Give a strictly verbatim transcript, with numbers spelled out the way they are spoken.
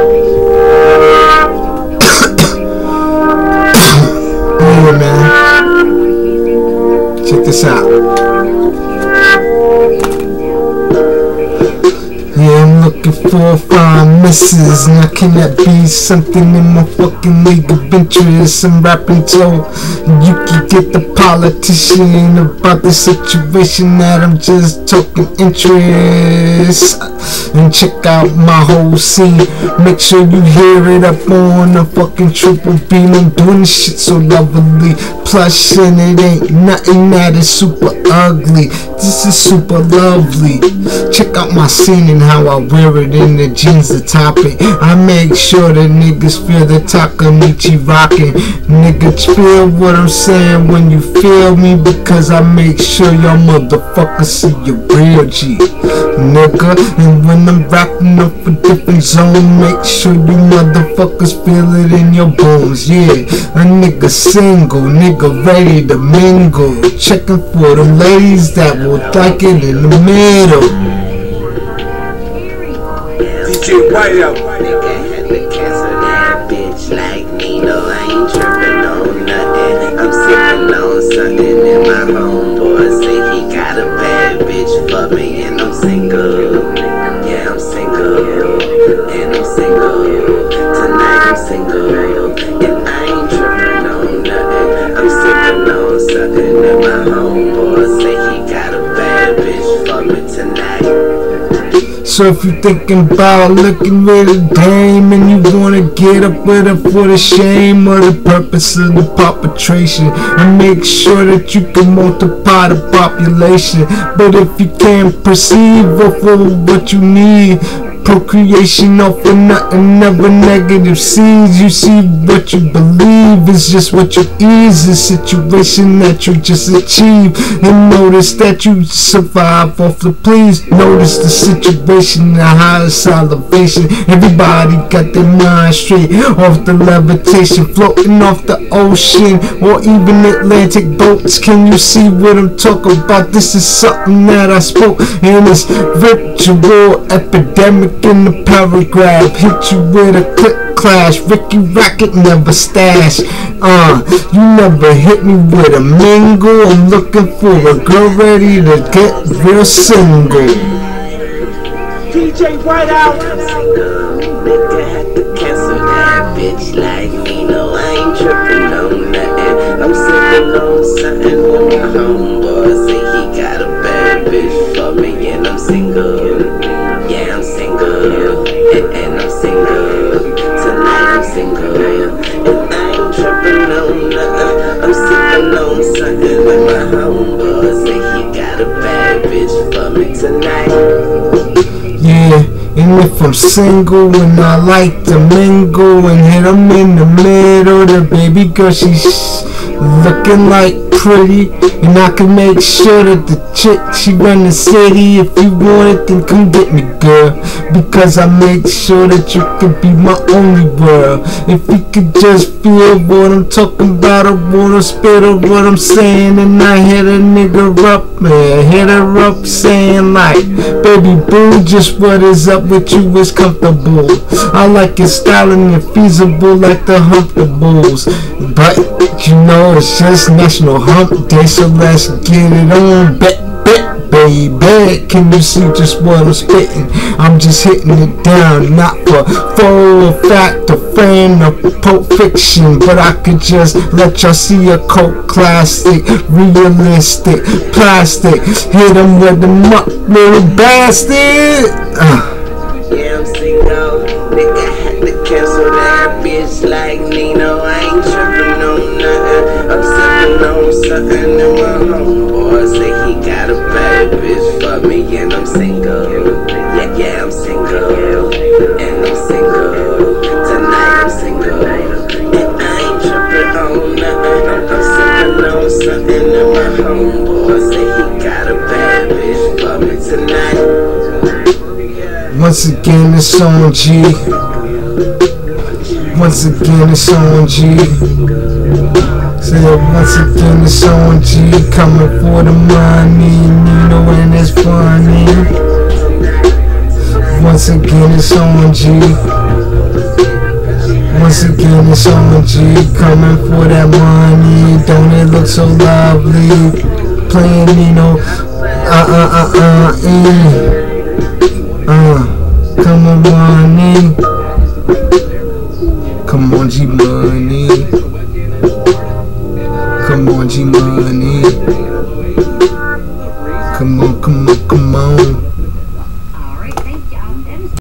Yeah, man. Check this out. Yeah, I'm looking for fine misses. Now can that be something in my fucking league of interest? I'm rapping so you can get the politician about the situation that I'm just talking interest. And check out my whole scene. Make sure you hear it up on the fucking triple beam. I'm doing this shit so lovely, plush, and it ain't nothing that is super ugly. This is super lovely. Check out my scene and how I wear it in the jeans, the topic. I make sure that niggas feel the Takamichi rockin'. Niggas feel what I'm saying when you feel me, because I make sure y'all motherfuckers see your real G, nigga. And when I'm rapping up a different zone, make sure you motherfuckers feel it in your bones. Yeah, a nigga single, nigga ready to mingle, checking for the ladies that will like it in the middle. D J Whiteout. Nigga had to cancel that bitch like me. No, I ain't tripping on nothing. I'm sipping on something, and my homeboy say he got a bad bitch for me, and I'm single. Yeah, I'm single, and I'm single. Tonight I'm single, and I ain't tripping on nothing. I'm sipping on something, and my homeboy say he got a bad bitch for me tonight. So if you thinking about looking with a dame and you wanna get up with her for the shame or the purpose of the perpetration, and make sure that you can multiply the population. But if you can't perceive or for what you need, procreation offer nothing, never negative seeds. You see what you believe is just what you ease, the situation that you just achieve. And notice that you survive off the please. Notice the situation, the highest elevation. Everybody got their mind straight off the levitation, floating off the ocean or even Atlantic boats. Can you see what I'm talking about? This is something that I spoke in this ritual epidemic. In the paragraph, hit you with a click clash. Ricky Racket never stash. Uh, you never hit me with a mingle. I'm looking for a girl ready to get real single. D J Whiteout. Nigga had to cancel that bitch like me. No, I ain't tripping on nothing. I'm sipping on something with my homeboy. Say he got a bad bitch for me, and I'm single. Yeah, I'm single, and, and I'm single. Tonight I'm single, and I ain't tripping on nothing. I'm sipping on something with my homeboy. Say he got a bad bitch for me tonight. Yeah, and if I'm single and I like to mingle and hit 'em in the middle, the baby girl, she's looking like pretty, and I can make sure that the chick, she run the city. If you want it, then come get me, girl, because I make sure that you could be my only world. If you could just feel what I'm talking about, I wanna spit up what I'm saying, and I hit a nigga up, man, hit her up saying like, baby boo, just what is up with you is comfortable. I like your style and you're feasible like the Hump-the-Bulls, but you know it's just National Hump Day, so let's get it on, bet, bet, baby. Can you see just what I'm spitting? I'm just hitting it down, not for full fact or fan or Pulp Fiction, but I could just let y'all see a cult classic, realistic, plastic. Hit 'em with the muck, little bastard. Uh. Yeah, I'm single. Nigga had to cancel that bitch like Nino. I ain't tripping on nothing. I'm sipping on something, and my homeboy say he got a bad bitch for me, and I'm single. Yeah, yeah, I'm single, and I'm single. Tonight I'm single, and I ain't tripping on nothing. I'm sipping on something, and my homeboy say he got a bad bitch for me tonight. Once again, it's on G. Once again, it's on G. Say it once again, it's on G. Coming for the money, you know, and it's funny. Once again, it's on G. once again it's on G, coming for that money. Don't it look so lovely? Playing, you know, uh uh uh uh, eh. uh, come on money, come on G money, come on G money, come on, come on.